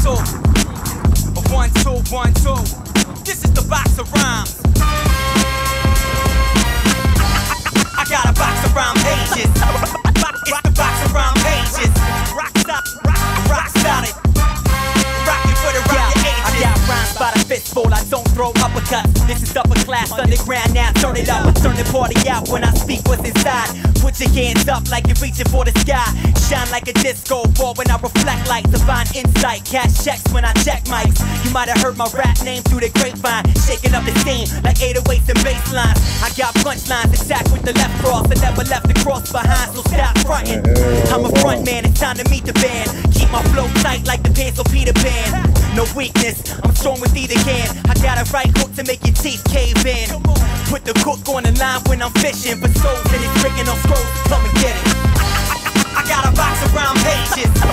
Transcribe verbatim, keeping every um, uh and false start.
two. A one, two, one, two. This is the box of rhymes. I got a box of rhyme pages. It's the box of rhyme pages. Rock stop, rock, rock solid. Rockin' for the rock ages. I got rhymes by the fistful, I don't throw uppercuts. This is upper class, underground now, turn it up. I turn the party out when I speak what's inside. Put your hands up like you're reaching for the sky. Shine like a disco ball when I reflect lights. Divine insight, cash checks when I check mics. You might have heard my rap name through the grapevine. Shaking up the scene like eight oh eights and bass lines. I got punchlines, attack with the left cross. I never left the cross behind, so stop frontin'. I'm a front man, it's time to meet the band. Keep my flow tight like the pants on Peter Pan. No weakness, I'm strong with either hand. I got a right hook to make your teeth cave in. Put the cook on the line when I'm fishing for souls and it's freaking on scrolls. Come and get it. I got a box of rhyme pages.